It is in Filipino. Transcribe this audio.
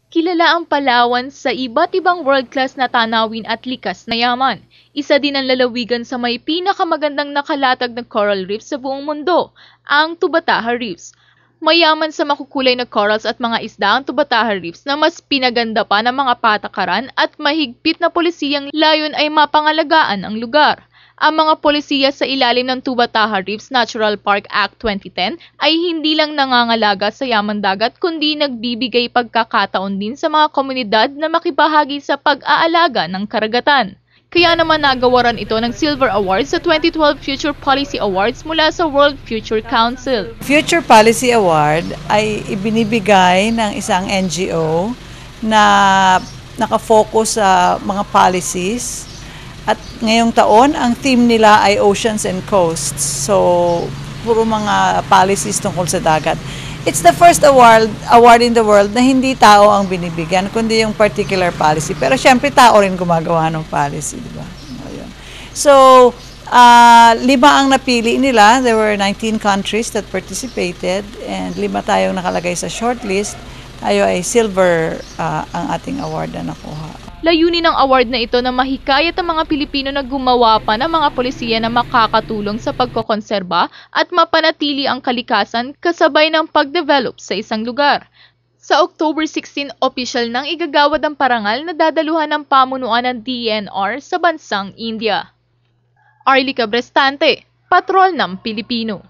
Kilala ang Palawan sa iba't ibang world-class na tanawin at likas na yaman. Isa din ang lalawigan sa may pinakamagandang nakalatag na coral reef sa buong mundo, ang Tubbataha Reefs. Mayaman sa makukulay na corals at mga isda ang Tubbataha Reefs na mas pinaganda pa ng mga patakaran at mahigpit na polisiyang layon ay mapangalagaan ang lugar. Ang mga polisiya sa ilalim ng Tubbataha Reefs Natural Park Act 2010 ay hindi lang nangangalaga sa yaman dagat kundi nagbibigay pagkakataon din sa mga komunidad na makibahagi sa pag-aalaga ng karagatan. Kaya naman nagawaran ito ng Silver Award sa 2012 Future Policy Awards mula sa World Future Council. Future Policy Award ay ibinibigay ng isang NGO na nakafocus sa mga policies. At ngayong taon, ang theme nila ay Oceans and Coasts. So, puro mga policies tungkol sa dagat. It's the first award in the world na hindi tao ang binibigyan, kundi yung particular policy. Pero syempre, tao rin gumagawa ng policy, di ba? So, 5 ang napili nila. There were 19 countries that participated and 5 tayong nakalagay sa shortlist. Tayo ay silver ang ating award na nakuha. Layunin ng award na ito na mahikayat ang mga Pilipino na gumawa pa ng mga polisiya na makakatulong sa pagkokonserba at mapanatili ang kalikasan kasabay ng pag-develop sa isang lugar. Sa October 16, opisyal nang igagawad ang parangal na dadaluhan ng pamunuan ng DENR sa bansang India. Arlica Brestante, Patrol ng Pilipino.